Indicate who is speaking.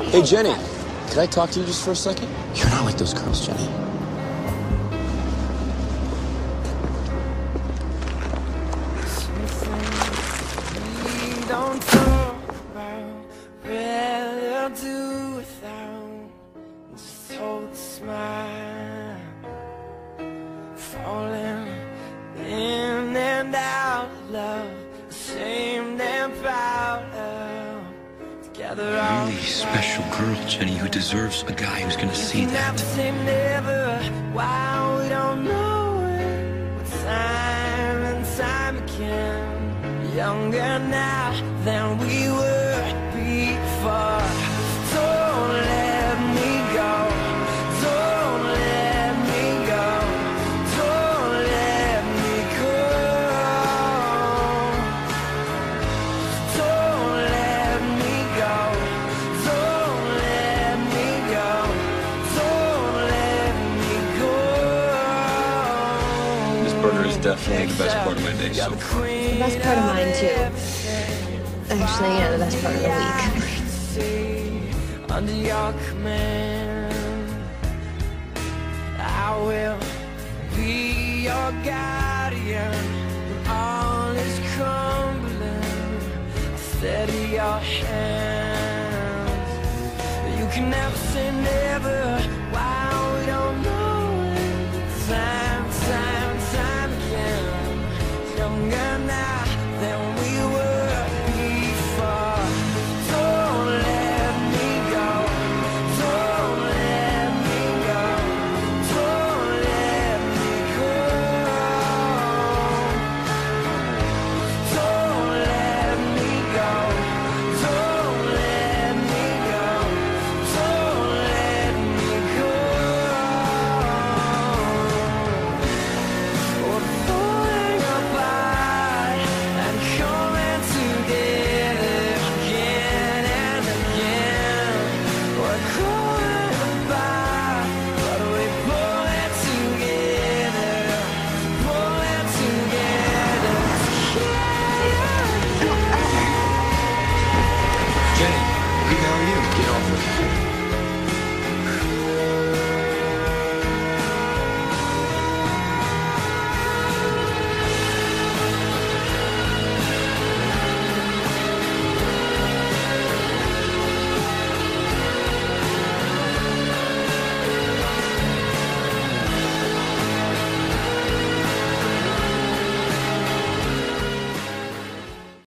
Speaker 1: Hey, Jenny, could I talk to you just for a second? You're not like those girls, Jenny.
Speaker 2: We don't talk about, rather do without. Just hold the smile, falling in and out of love, ashamed and proud of. Together all
Speaker 3: Really special girl, Jenny, who deserves a guy who's gonna see that.
Speaker 2: never say never, why we don't know it. But time and time again, younger now than we were before. Don't let me go, don't let me go, don't let me go. Don't let me go, don't let me go, don't let me go.
Speaker 3: This burger is definitely the best part of my day so far.
Speaker 4: The best part of mine, too. Actually, yeah, the best part of the week.
Speaker 2: Under your command, I will be your guardian when all is crumbling. Steady your hands. You can never say never.